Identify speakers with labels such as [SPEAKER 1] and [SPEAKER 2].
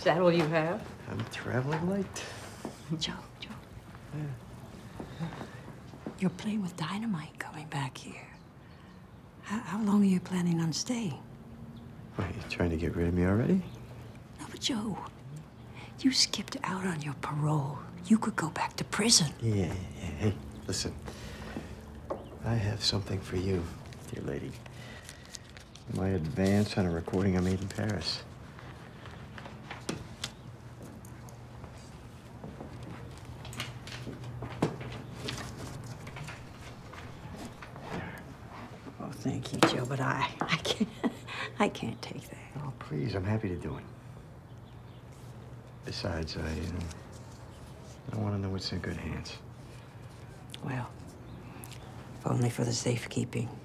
[SPEAKER 1] Is that all you have?
[SPEAKER 2] I'm traveling light.
[SPEAKER 1] Joe. You're playing with dynamite coming back here. How long are you planning on staying?
[SPEAKER 2] What, you trying to get rid of me already?
[SPEAKER 1] No, but Joe, you skipped out on your parole. You could go back to prison.
[SPEAKER 2] Yeah. Hey, listen. I have something for you, dear lady. My advance on a recording I made in Paris.
[SPEAKER 1] Oh, thank you, Joe, but I can't take that.
[SPEAKER 2] Oh, please, I'm happy to do it. Besides, I want to know it's in good hands.
[SPEAKER 1] Well, if only for the safekeeping.